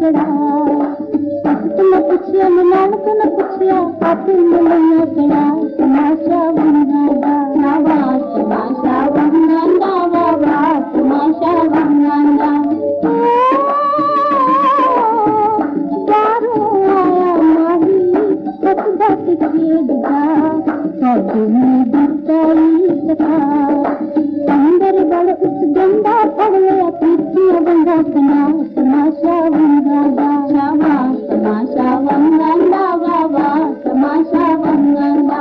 चढ़ा। तो न पूछिया नानक न पूछिया आपे मिलना चढ़ा। तमाशा वंगांदा नावा तमाशा वंगांदा वावा तमाशा वंगांदा। दारू आया माही सतदा खेददा साधु में बिताई सखा। अंदर बड़ उस गंदा पड़ गया पीछे बंदा सना। तमाशा वंगांदा शावा तमाशा वंगांदा वावा तमाशा वंगांदा।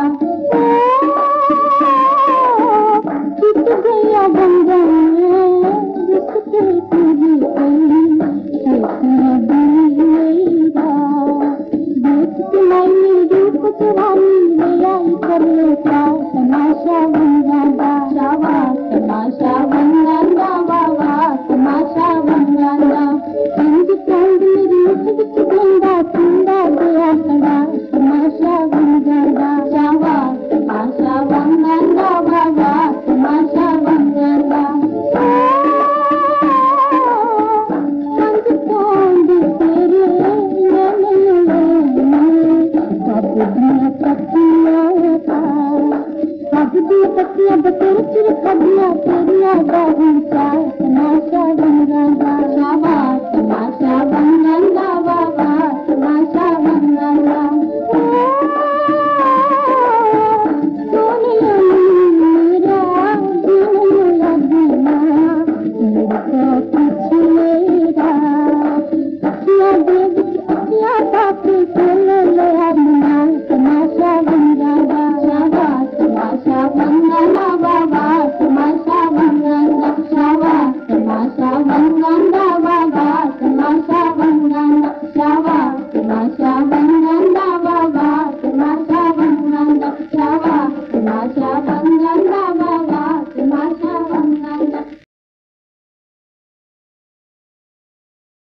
चित गया बंदा जिसके तुझी गई है देख के मैंने रूप जवानी ले आई कर लेता। तमाशा वंगांदा शावा तमाशा वंगांदा वावा तमाशा वंगांदा। संग संग मेरी मुख गंदा चुंदा गया खड़ा। तमाशा वंगांदा शावा तमाशा वंगांदा वावा तमाशा वंगांदा। संग संग तेरे अब दी पतिया बतेर चिर खदिया तेरिया बाहू चा।